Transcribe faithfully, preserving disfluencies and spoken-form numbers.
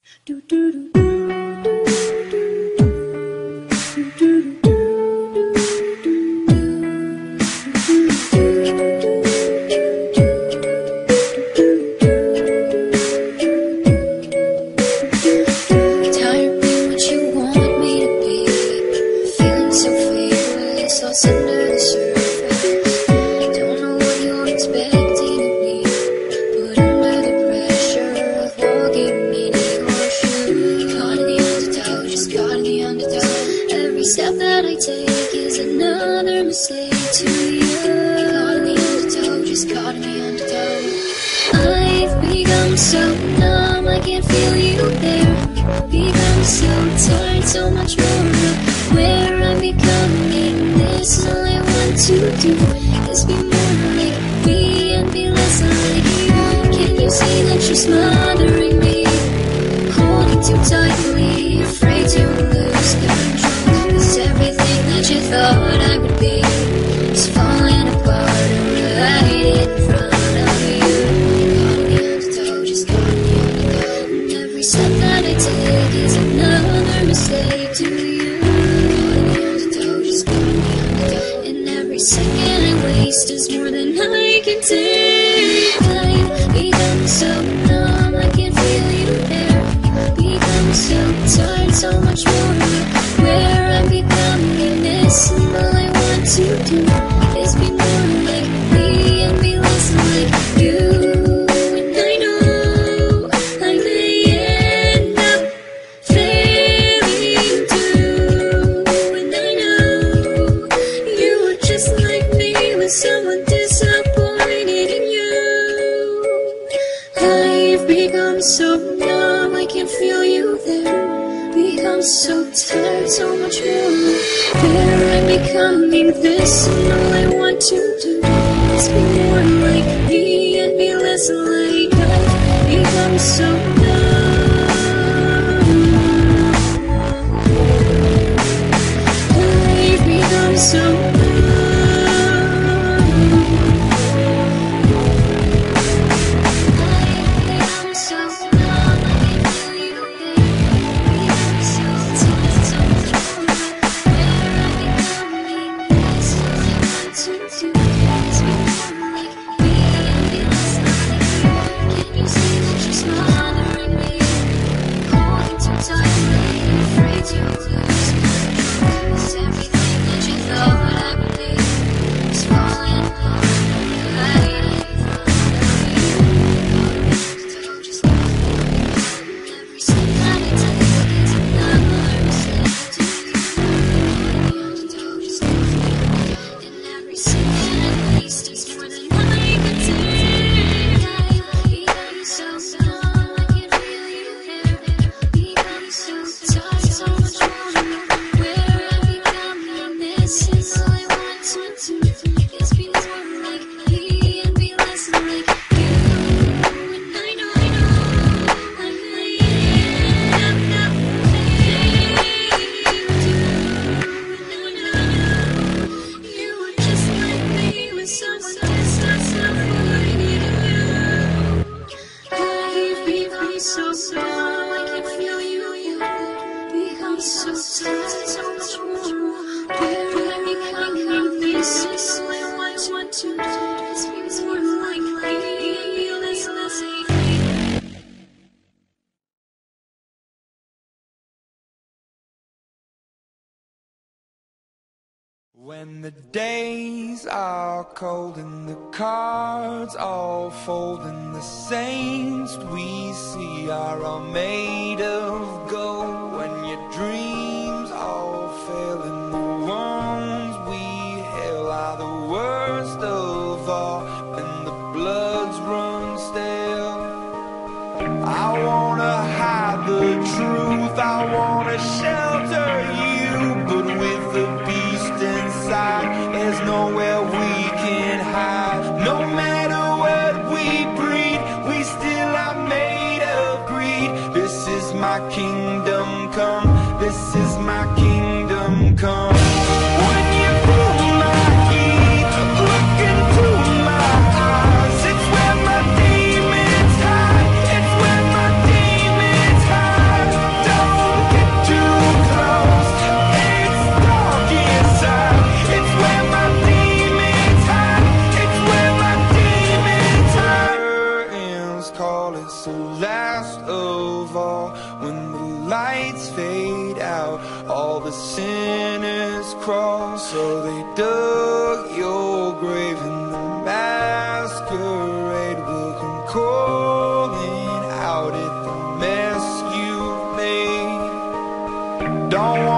Do do do do do do do. Step that I take is another mistake to you. Caught in the undertow, just caught in the undertow. I've become so numb, I can't feel you there. Become so tired, so much more of where I'm becoming. This is all I want to do, is be more like me and be less like you. Can you see that you're smothering me, holding too tightly, afraid to lose control? Everything that you thought I would be is falling apart right in front of you. Caught in the undertow, just caught in the undertow. And every step that I take is another mistake to you. Caught in the undertow, just caught in the undertow. And every second I waste is more than I can take. I've become so numb, I can't feel you there. Become so tired, so much more where I'm becoming. This and all I want to do is be more like me and be less like you. And I know I may end up failing too. And I know you were just like me with someone disappointed in you. I've become so numb, I can't feel you there. Become so tired, so much more where I'm becoming. This and all I want to do is be more like me and be less like I've become so numb. I've become so numb. When the days are cold and the cards all fold and the saints we see are all made of gold, when your dreams all fail and the ones we hail are the worst of all and the bloods run stale, I wanna hide the truth, I wanna shelter you, but with the beast inside, there's nowhere we can hide. No matter what we breed, we still are made of greed. This is my kingdom come, this is my kingdom come. When you pull my heat, look into my eyes, it's where my demons hide, it's where my demons hide. last of all. When the lights fade out, all the sinners crawl. So they dug your grave, and the masquerade will come calling out at the mess you've made. Don't